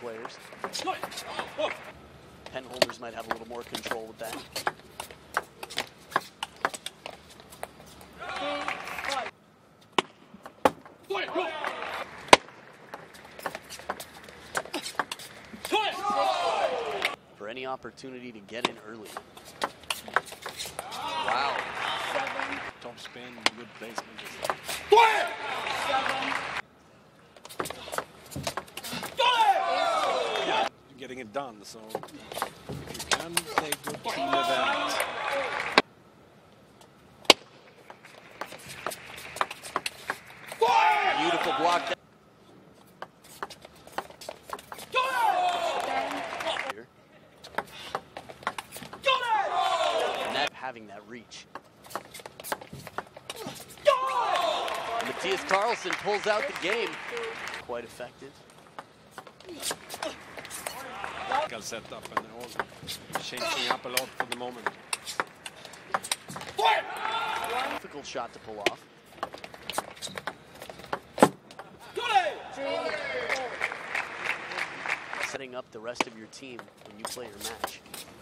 players. Pen holders might have a little more control with that. For any opportunity to get in early. Wow. Top spin, good placement. Getting it done, so if you can play good team event. Beautiful block. And that having that reach. Mattias Karlsson pulls out the game. Quite effective. Set up and all changing up a lot for the moment. Difficult shot to pull off. Setting up the rest of your team when you play your match.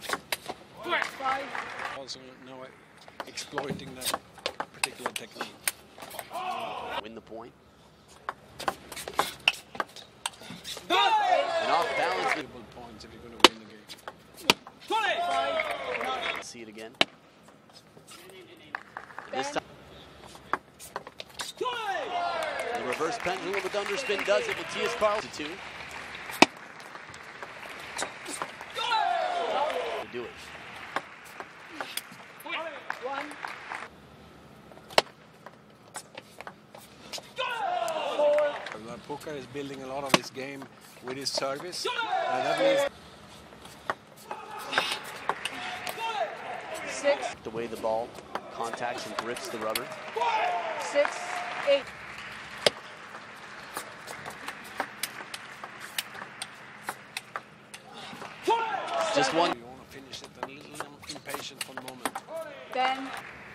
Also now exploiting that particular technique. Win the point. And off balance. Points if you're going to win the game. See it again. This time. The reverse pendulum with underspin does it. Mattias Karlsson to 2. To do it. Pucar is building a lot of his game with his service. That means the way the ball contacts and grips the rubber. 6, 8. Just one. You want to finish it a little impatient for the moment. 10.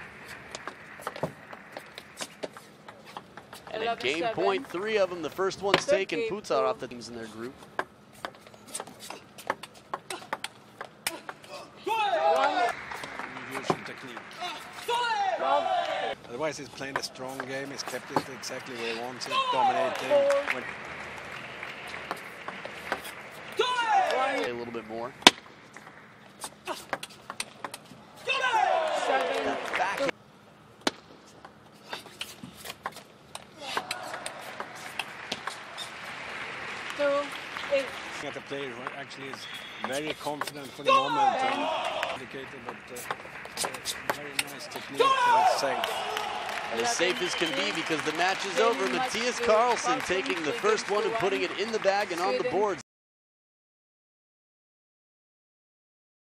And at game point, 3 of them. The first one's taken. Pucar off the teams in their group. Usual technique. Otherwise, he's playing a strong game. He's kept it exactly where he wants it, dominating. A little bit more. 7. Back. At a player who actually is very confident for the moment and indicated, but very nice technique and safe. As safe as can be because the match is over. Mattias Karlsson taking the first one and putting it in the bag and on the board.